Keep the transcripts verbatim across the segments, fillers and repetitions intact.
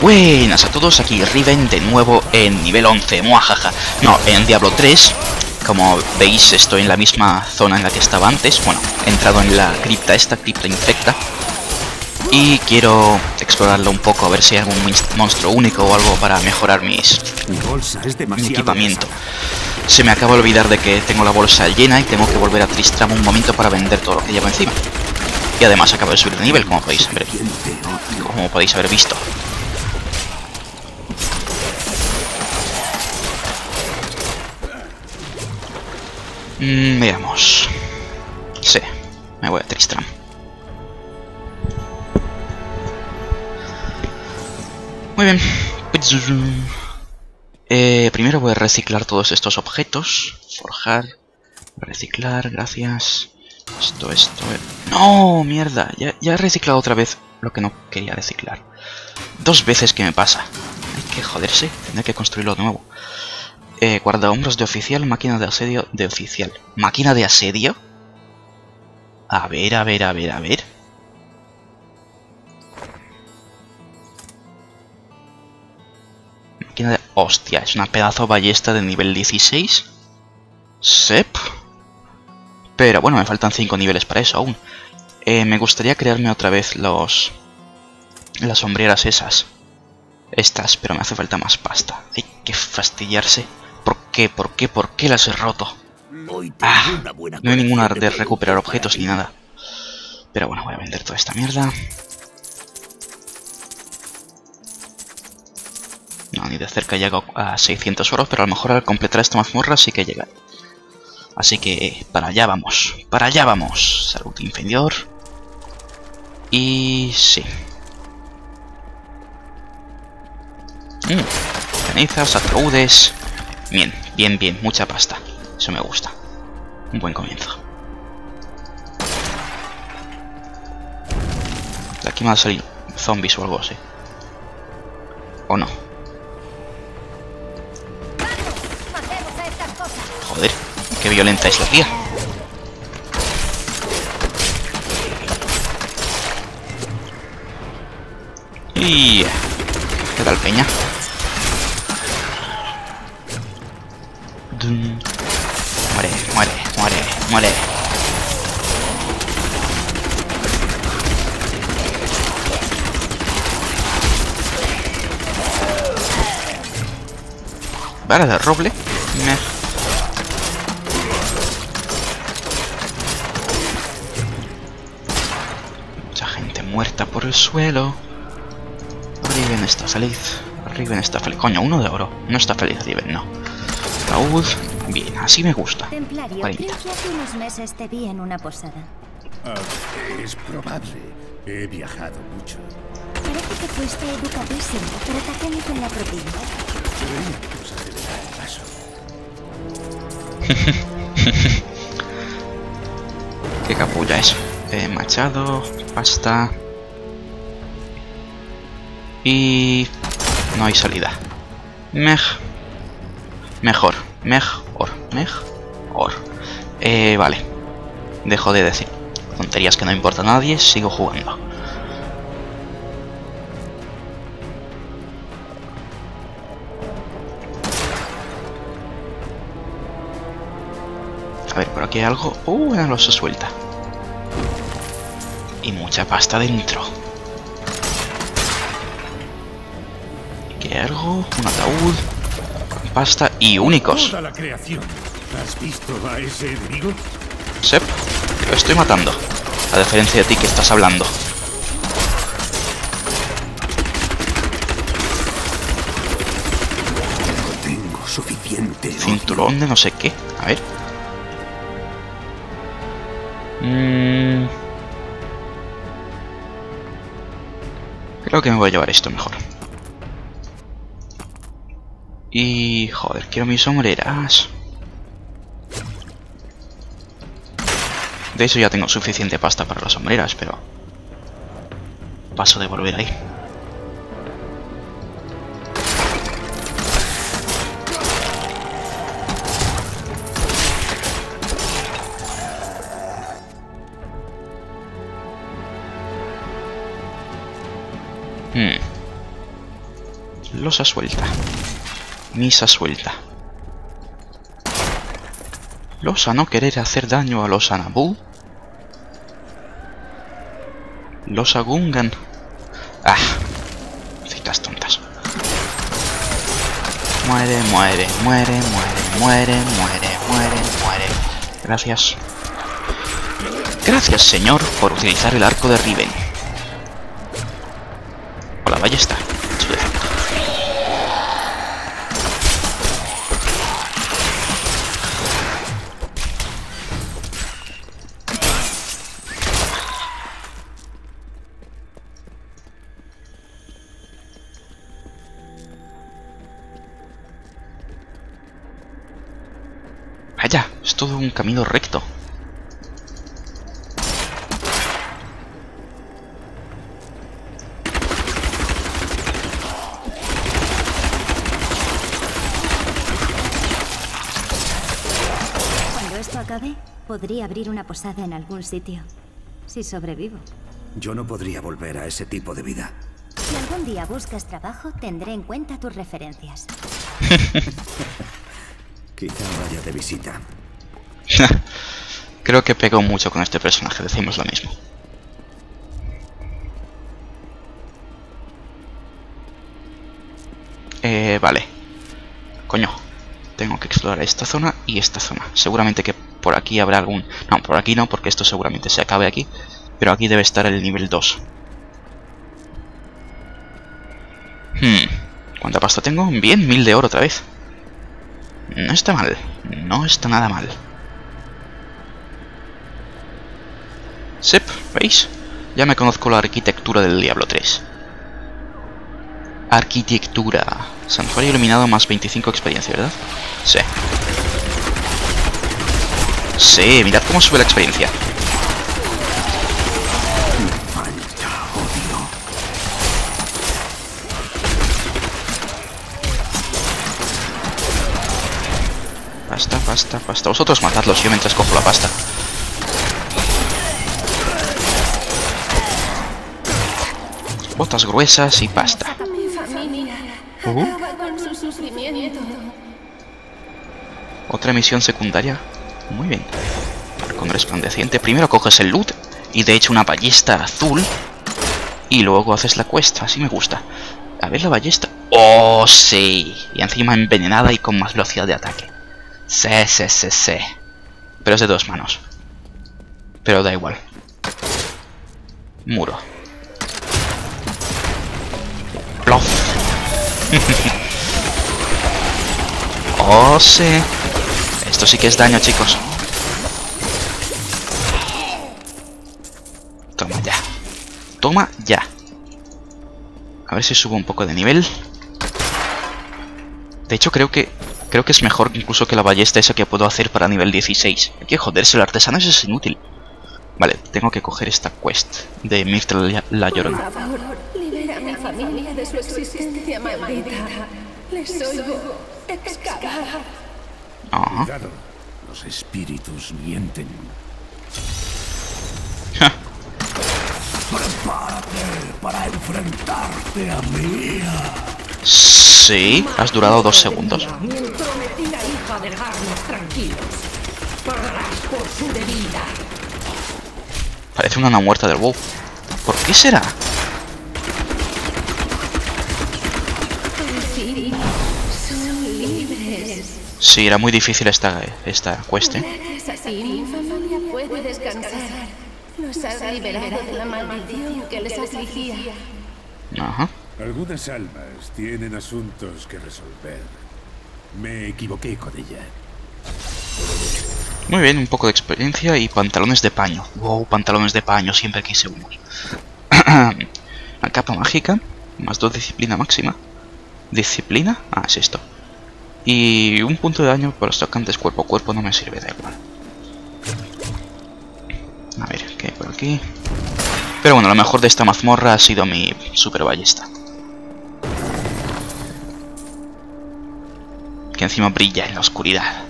Buenas a todos, aquí Riven de nuevo en nivel once, muajaja. No, en Diablo tres, como veis estoy en la misma zona en la que estaba antes. Bueno, he entrado en la cripta esta, cripta infecta. Y quiero explorarlo un poco, a ver si hay algún monstruo único o algo para mejorar mis, mi equipamiento. Se me acaba de olvidar de que tengo la bolsa llena y tengo que volver a Tristram un momento para vender todo lo que llevo encima. Y además acabo de subir de nivel, como podéis ver, como podéis haber visto. Mm, veamos. Sí, me voy a Tristram. Muy bien. Eh, primero voy a reciclar todos estos objetos. Forjar. Reciclar, gracias. Esto, esto... ¡No! ¡Mierda! Ya, ya he reciclado otra vez lo que no quería reciclar. Dos veces que me pasa. Hay que joderse. Tendré que construirlo de nuevo. Eh, guardahombros de oficial, máquina de asedio de oficial. ¿Máquina de asedio? A ver, a ver, a ver, a ver. Máquina de... Hostia, es una pedazo ballesta de nivel dieciséis. Sep. Pero bueno, me faltan cinco niveles para eso aún. Eh, me gustaría crearme otra vez los... Las sombreras esas. Estas, pero me hace falta más pasta. Hay que fastidiarse. ¿Por qué? ¿Por qué? ¿Por qué las he roto? Ah, no hay ninguna de recuperar objetos ni nada. Pero bueno, voy a vender toda esta mierda. No, ni de cerca llego a seiscientos oros, pero a lo mejor al completar esta mazmorra sí que llega. Así que para allá vamos. Para allá vamos. Salud inferior. Y sí. Mm, cenizas, ataúdes. Bien, bien, bien. Mucha pasta. Eso me gusta. Un buen comienzo. De aquí me van a salir zombies o algo así. ¿O no? Joder, qué violenta es la tía. Y... ¿qué tal, peña? Dun. Muere, muere, muere, muere. Vara de roble. Me... Mucha gente muerta por el suelo. Riven está feliz. Riven está feliz. Coño, uno de oro. No está feliz Riven, no. Raúl, bien, así me gusta. Templario, creo que hace unos meses te vi en una posada. Ah, es probable. He viajado mucho. Parece que fuiste educadísimo, pero también con la propina. Nos acelera el paso. Qué capulla eso. Eh, machado, pasta. Y... no hay salida. Mej. Mejor. Mejor. Mejor. Eh, vale. Dejo de decir tonterías que no importa a nadie. Sigo jugando. A ver, por aquí hay algo. Uh, no se suelta. Y mucha pasta dentro. Aquí hay algo. Un ataúd. Pasta y únicos. Toda la creación. ¿Has visto a ese enemigo? Sep, lo estoy matando. A diferencia de ti que estás hablando. No tengo suficiente. Cinturón de no sé qué. A ver. Mm. Creo que me voy a llevar esto mejor. Y... joder, quiero mis sombreras. De eso ya tengo suficiente pasta para las sombreras, pero... paso de volver ahí. Hmm. Losa suelta. Misa suelta. Losa no querer hacer daño a los Anabu. Losa Gungan. Ah. Citas tontas. Muere, muere, muere, muere, muere, muere, muere, muere. Gracias. Gracias, señor, por utilizar el arco de Riven. O la ballesta. Su defecto. Vaya, es todo un camino recto. Cuando esto acabe, podría abrir una posada en algún sitio. Si sobrevivo. Yo no podría volver a ese tipo de vida. Si algún día buscas trabajo, tendré en cuenta tus referencias. Quizá vaya de visita. Creo que pegó mucho con este personaje, decimos lo mismo. Eh, vale. Coño. Tengo que explorar esta zona y esta zona. Seguramente que por aquí habrá algún... No, por aquí no, porque esto seguramente se acabe aquí. Pero aquí debe estar el nivel dos. Hmm. ¿Cuánta pasta tengo? Bien, mil de oro otra vez. No está mal. No está nada mal. Sep, ¿veis? Ya me conozco la arquitectura del Diablo tres. Arquitectura. Santuario iluminado más veinticinco experiencia, ¿verdad? Sí. Sí, mirad cómo sube la experiencia. Pasta, pasta, pasta. Vosotros matadlos, yo mientras cojo la pasta. Botas gruesas y pasta. Mi familia Uh. acaba con su sufrimiento. Otra misión secundaria. Muy bien. Con resplandeciente. Primero coges el loot y de hecho una ballesta azul. Y luego haces la quest. Así me gusta. A ver la ballesta. ¡Oh, sí! Y encima envenenada y con más velocidad de ataque. Sí, sí, sí, sí. Pero es de dos manos. Pero da igual. Muro. Plof. Oh, sí. Esto sí que es daño, chicos. Toma ya. Toma ya. A ver si subo un poco de nivel. De hecho, creo que creo que es mejor incluso que la ballesta esa que puedo hacer para nivel dieciséis. Hay que joderse, el artesano ese es inútil. Vale, tengo que coger esta quest de Myrtle la, la Llorona. Por favor, libera a mi familia de su existencia maldita. Les oigo excavar. Ajá. Cuidado, los espíritus mienten. Ja. Prepárate para enfrentarte a mí. Sí, has durado dos segundos. Mi prometida hija, dejarnos tranquilos. Pagarás por su debida. Parece una ana muerta del WoW. ¿Por qué será? Sí, son libres. Sí, era muy difícil esta, esta quest, ¿eh? Gracias a ti, mi familia puede descansar. Los has liberado de la maldición que les afligía. Ajá. Algunas almas tienen asuntos que resolver. Me equivoqué con ella. Muy bien, un poco de experiencia y pantalones de paño. Wow, pantalones de paño, siempre quise unos. La capa mágica, más dos disciplina máxima. ¿Disciplina? Ah, es esto. Y un punto de daño para los tocantes cuerpo a cuerpo no me sirve, da igual. A ver, ¿qué hay por aquí? Pero bueno, lo mejor de esta mazmorra ha sido mi super ballesta. Que encima brilla en la oscuridad.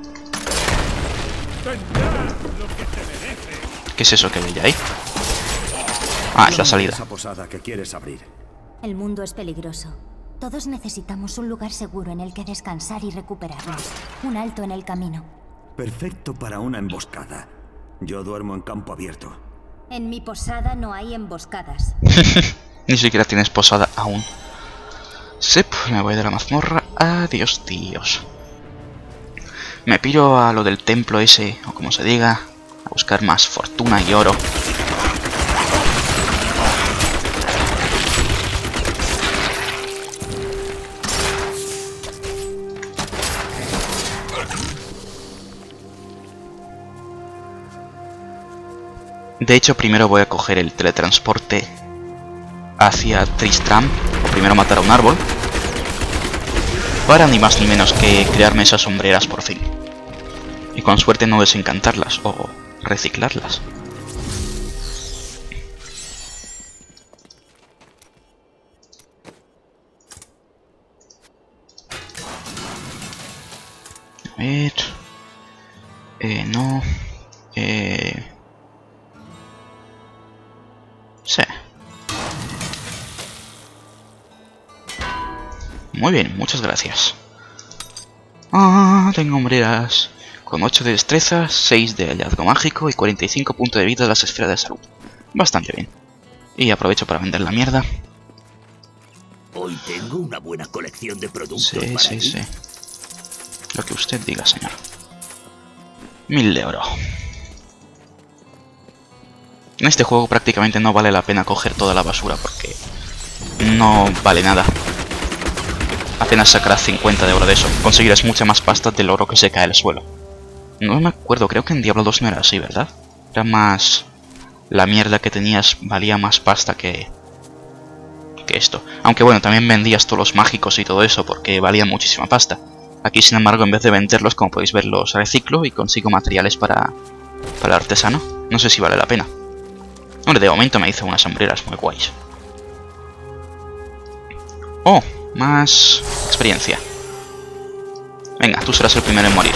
¿Qué es eso que brilla ahí? Ah, es la salida. Esa posada que quieres abrir. El mundo es peligroso. Todos necesitamos un lugar seguro en el que descansar y recuperarnos. Un alto en el camino. Perfecto para una emboscada. Yo duermo en campo abierto. En mi posada no hay emboscadas. Ni siquiera tienes posada aún. Sep, me voy de la mazmorra. Adiós, tíos. Me piro a lo del templo ese, o como se diga, a buscar más fortuna y oro. De hecho, primero voy a coger el teletransporte hacia Tristram, o primero matar a un árbol, para ni más ni menos que crearme esas sombreras por fin. Y con suerte no desencantarlas, o reciclarlas. A ver... Eh, no... Eh... Sí. Muy bien, muchas gracias. Ah, tengo hombreras con ocho de destreza, seis de hallazgo mágico y cuarenta y cinco puntos de vida de las esferas de salud. Bastante bien. Y aprovecho para vender la mierda. Hoy tengo una buena colección de productos. Sí, para sí, ti. sí. Lo que usted diga, señor. Mil de oro. En este juego prácticamente no vale la pena coger toda la basura porque no vale nada. Apenas sacarás cincuenta de oro de eso. Conseguirás mucha más pasta del oro que se cae al suelo. No me acuerdo, creo que en Diablo dos no era así, ¿verdad? Era más... La mierda que tenías valía más pasta que... que esto. Aunque bueno, también vendías todos los mágicos y todo eso porque valían muchísima pasta. Aquí, sin embargo, en vez de venderlos, como podéis ver, los reciclo y consigo materiales para... para el artesano. No sé si vale la pena. Hombre, de momento me hice unas sombreras muy guays. Oh, más experiencia. Venga, tú serás el primero en morir.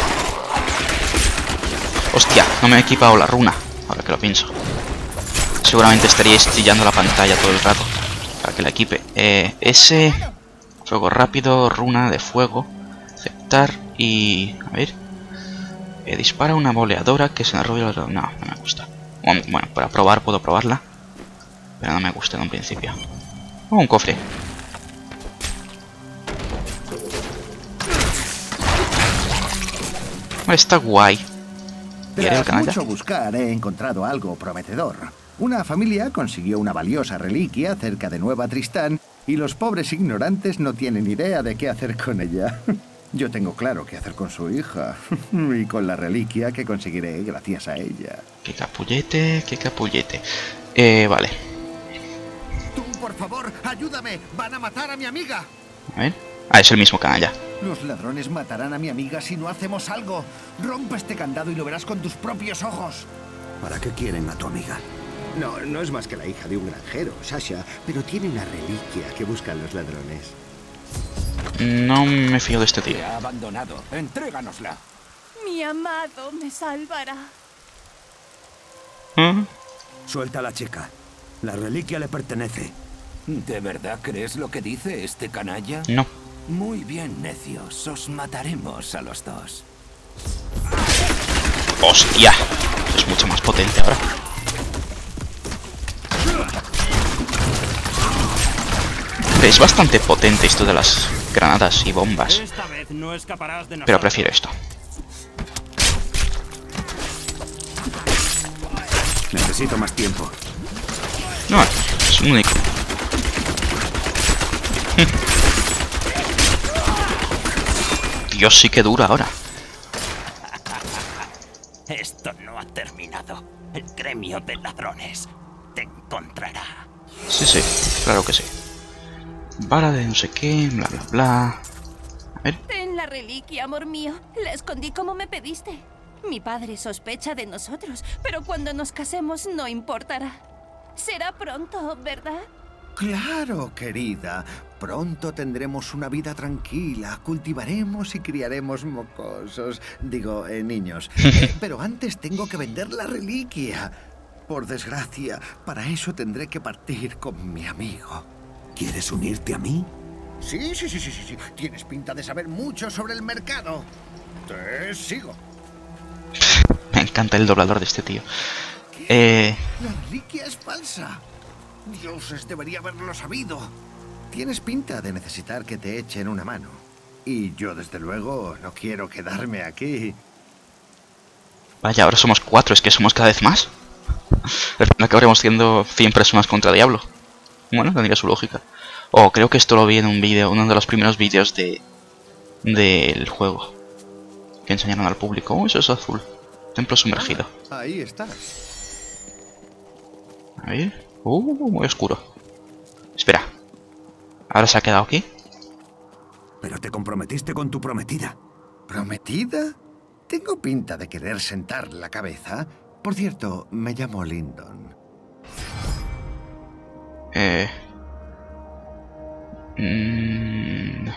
Hostia, no me he equipado la runa, ahora que lo pienso. Seguramente estaríais chillando la pantalla todo el rato para que la equipe. Eh, ese... Fuego rápido, runa de fuego. Aceptar y... A ver... Eh, dispara una boleadora que se enrolla... No, no me gusta. Bueno, para probar puedo probarla. Pero no me gusta en un principio. Oh, un cofre. Está guay. Tras mucho buscar he encontrado algo prometedor. Una familia consiguió una valiosa reliquia cerca de Nueva Tristán y los pobres ignorantes no tienen idea de qué hacer con ella. Yo tengo claro qué hacer con su hija y con la reliquia que conseguiré gracias a ella. Qué capullete, qué capullete. Eh, vale. Tú, por favor, ayúdame. Van a matar a mi amiga. A ver. Ah, es el mismo canalla. Los ladrones matarán a mi amiga si no hacemos algo. Rompe este candado y lo verás con tus propios ojos. ¿Para qué quieren a tu amiga? No, no es más que la hija de un granjero, Sasha, pero tiene una reliquia que buscan los ladrones. No me fío de este tío. Te ha abandonado. Entréganosla. Mi amado me salvará. ¿Mm? Suelta a la chica. La reliquia le pertenece. ¿De verdad crees lo que dice este canalla? No. Muy bien, necios. Os mataremos a los dos. ¡Hostia! Es mucho más potente ahora. Es bastante potente esto de las granadas y bombas. Pero prefiero esto. Necesito más tiempo. No, es un único. Dios, sí que dura ahora. Esto no ha terminado. El gremio de ladrones te encontrará. Sí, sí, claro que sí. Vara de no sé qué, bla, bla, bla. A ver. Ten la reliquia, amor mío. La escondí como me pediste. Mi padre sospecha de nosotros, pero cuando nos casemos no importará. Será pronto, ¿verdad? Claro, querida. Pronto tendremos una vida tranquila. Cultivaremos y criaremos mocosos. Digo, eh, niños. Eh, pero antes tengo que vender la reliquia. Por desgracia, para eso tendré que partir con mi amigo. ¿Quieres unirte a mí? Sí, sí, sí, sí, sí, sí. Tienes pinta de saber mucho sobre el mercado. Te sigo. Me encanta el doblador de este tío. Eh... La reliquia es falsa. Dioses, debería haberlo sabido. Tienes pinta de necesitar que te echen una mano. Y yo, desde luego, no quiero quedarme aquí. Vaya, ahora somos cuatro, es que somos cada vez más. Acabaremos siendo cien personas contra Diablo. Bueno, tendría su lógica. Oh, creo que esto lo vi en un vídeo, uno de los primeros vídeos de del juego. Que enseñaron al público. Oh, eso es azul. Templo sumergido. Ah, ahí estás. A ver. Uh, muy oscuro. Espera. ¿Ahora se ha quedado aquí? Pero te comprometiste con tu prometida. ¿Prometida? Tengo pinta de querer sentar la cabeza. Por cierto, me llamo Lyndon. Eh... Mmm...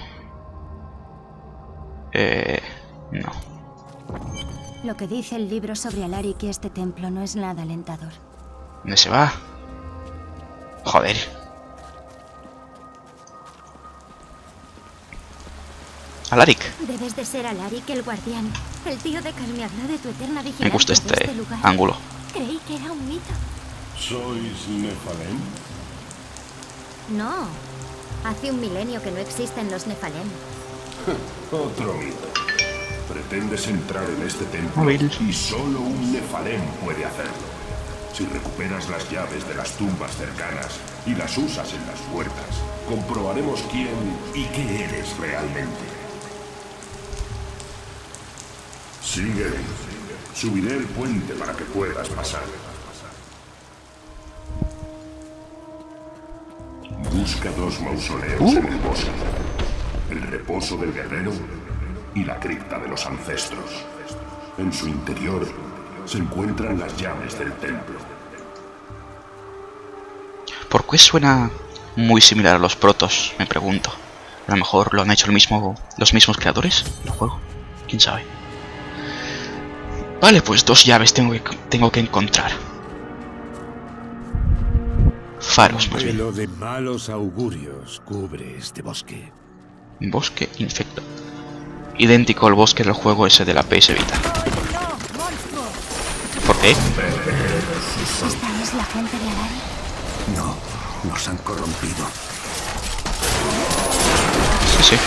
Eh... No. Lo que dice el libro sobre Alaric y este templo no es nada alentador. ¿Dónde se va? Joder. Alaric. Debes de ser Alaric el guardián. El tío de Cal me habló de tu eterna vigilancia. Me gusta este, este lugar. ángulo. Creí que era un mito. ¿Sois Nefalem? No. Hace un milenio que no existen los Nefalem. Otro mito. Pretendes entrar en este templo Móvil. y solo un Nefalem puede hacerlo. Si recuperas las llaves de las tumbas cercanas y las usas en las puertas, comprobaremos quién y qué eres realmente. Sigue. Subiré el puente para que puedas pasar. Busca dos mausoleos Uh. en el bosque. El reposo del guerrero y la cripta de los ancestros. En su interior se encuentran las llaves del templo. ¿Por qué suena muy similar a los protos? Me pregunto. A lo mejor lo han hecho el mismo, los mismos creadores del juego. ¿Quién sabe? Vale, pues dos llaves tengo que, tengo que encontrar. Faros, más Un bien. velo de malos augurios cubre este bosque. Bosque infecto. Idéntico al bosque del juego ese de la P S Vita. ¿Por qué? ¿Esta es la gente de Alaric? No, nos han corrompido. Sí, sí.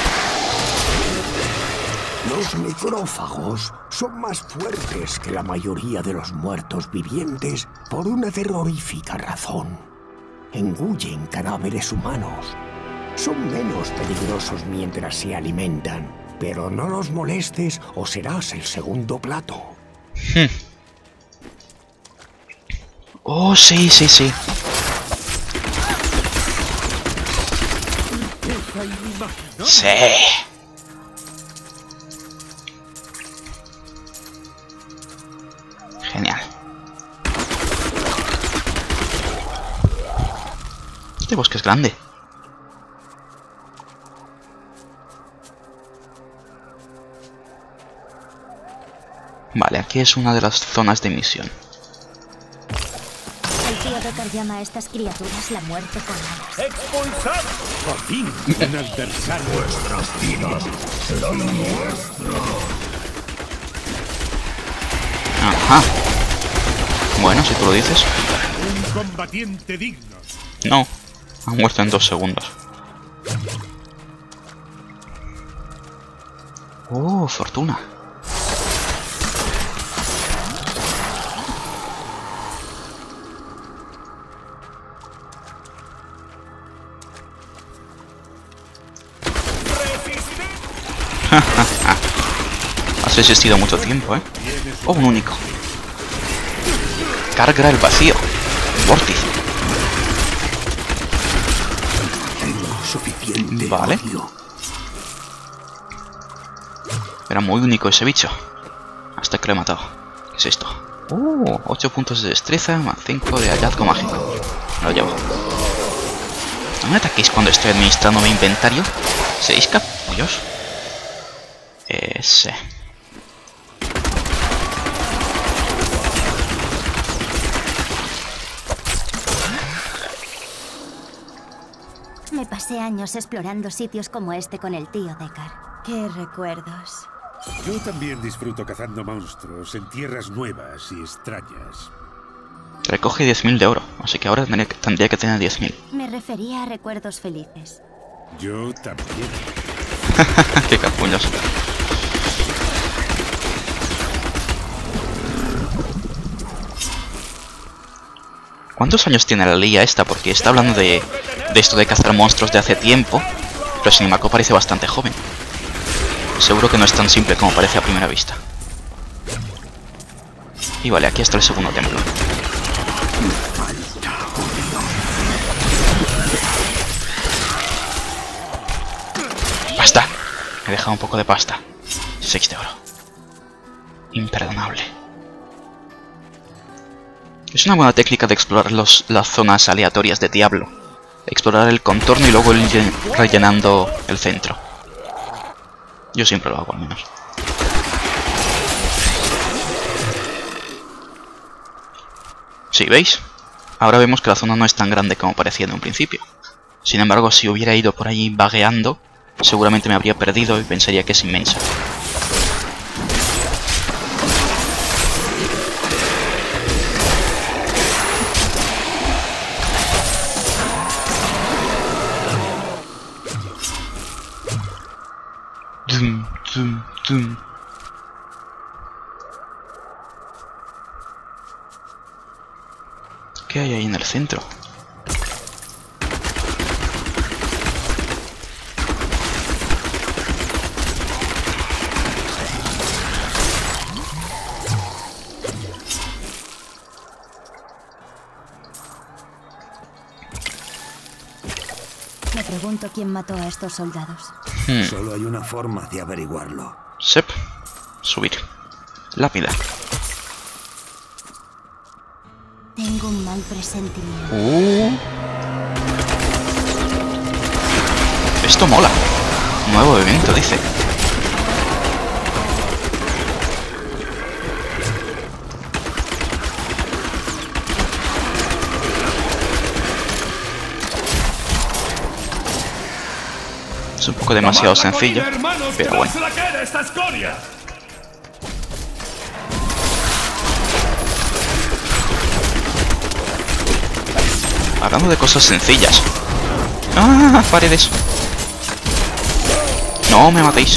Los necrófagos son más fuertes que la mayoría de los muertos vivientes por una terrorífica razón. Engullen cadáveres humanos. Son menos peligrosos mientras se alimentan, pero no los molestes o serás el segundo plato. Hmm. Oh, sí, sí, sí. Sí. Genial. Este bosque es grande. Vale, aquí es una de las zonas de misión. El tío Decker llama a estas criaturas la muerte con alas. ¡Expulsad! ¡Por fin! Un adversario. Vuestras vidas serán nuestras. Ajá. Bueno, si tú lo dices. Un combatiente digno. No, ha muerto en dos segundos. Oh, fortuna. Has existido mucho tiempo, ¿eh? Oh, un único. Carga el vacío. Vórtice. Suficiente. Vale. Era muy único ese bicho. Hasta que lo he matado. ¿Qué es esto? Uh, ocho puntos de destreza más cinco de hallazgo mágico. Lo llevo. No me ataquéis cuando estoy administrando mi inventario. ¿Seis capullos? Ese. Me pasé Pasé años explorando sitios como este con el tío Deckard. ¡Qué recuerdos! Yo también disfruto cazando monstruos en tierras nuevas y extrañas. Recoge diez mil de oro, así que ahora tendría que, tendría que tener diez mil. Me refería a recuerdos felices. Yo también. Qué capullos. ¿Cuántos años tiene la Leia esta? Porque está hablando de, de esto de cazar monstruos de hace tiempo, pero sin embargo parece bastante joven. Seguro que no es tan simple como parece a primera vista. Y vale, aquí está el segundo templo. ¡Pasta! Me he dejado un poco de pasta. seis de oro. Imperdonable. Es una buena técnica de explorar los, las zonas aleatorias de Diablo. Explorar el contorno y luego ir rellenando el centro. Yo siempre lo hago al menos. Sí, ¿veis? Ahora vemos que la zona no es tan grande como parecía en un principio. Sin embargo, si hubiera ido por allí vagueando, seguramente me habría perdido y pensaría que es inmensa. Zum, zum, zum. ¿Qué hay ahí en el centro? Me pregunto quién mató a estos soldados. Hmm. Solo hay una forma de averiguarlo. Sep. Subir. Lápida. Tengo un mal presentimiento. Uh. Esto mola. Nuevo evento, dice. Es un poco demasiado sencillo, pero bueno. Hablando de cosas sencillas. ¡Ah! Paredes. No me matéis.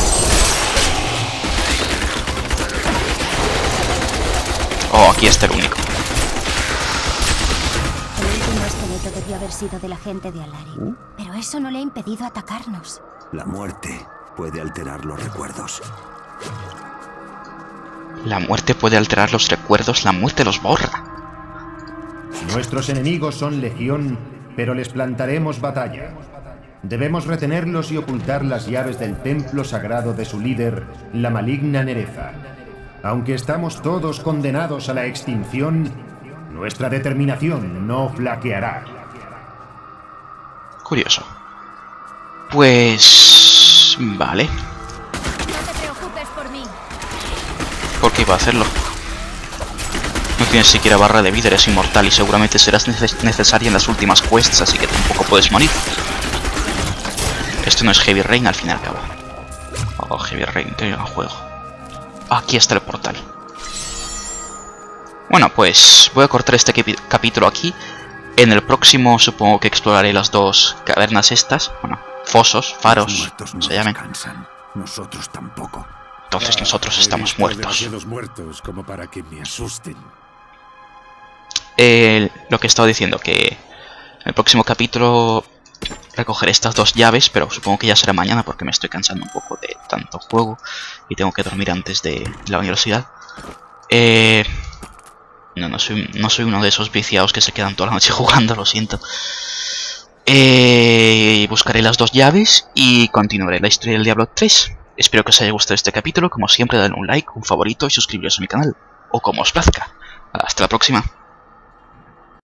Oh, aquí está el único. El último esqueleto debió haber sido de la gente de Alari. Pero eso no le ha impedido atacarnos. La muerte puede alterar los recuerdos. La muerte puede alterar los recuerdos, la muerte los borra. Nuestros enemigos son legión, pero les plantaremos batalla. Debemos retenerlos y ocultar las llaves del templo sagrado de su líder, la maligna Nereza. Aunque estamos todos condenados a la extinción, nuestra determinación no flaqueará. Curioso. Pues... vale. No te preocupes por mí. ¿Por qué iba a hacerlo? No tienes siquiera barra de vida, eres inmortal y seguramente serás neces necesaria en las últimas quests, así que tampoco puedes morir. Esto no es Heavy Rain al fin y al cabo. Oh, Heavy Rain, qué gran juego. Aquí está el portal. Bueno, pues voy a cortar este capítulo aquí. En el próximo supongo que exploraré las dos cavernas estas. Bueno, fosos, faros, no se llamen. Descansan. Nosotros tampoco. Entonces nosotros estamos Hay muertos. demasiados muertos como para que me asusten. Eh, lo que he estado diciendo, que en el próximo capítulo recogeré estas dos llaves, pero supongo que ya será mañana porque me estoy cansando un poco de tanto juego y tengo que dormir antes de la universidad. Eh, no, no soy, no soy uno de esos viciados que se quedan toda la noche jugando, lo siento. Eh, buscaré las dos llaves y continuaré la historia del Diablo tres. Espero que os haya gustado este capítulo. Como siempre, dadle un like, un favorito y suscribiros a mi canal. O como os plazca. Hasta la próxima.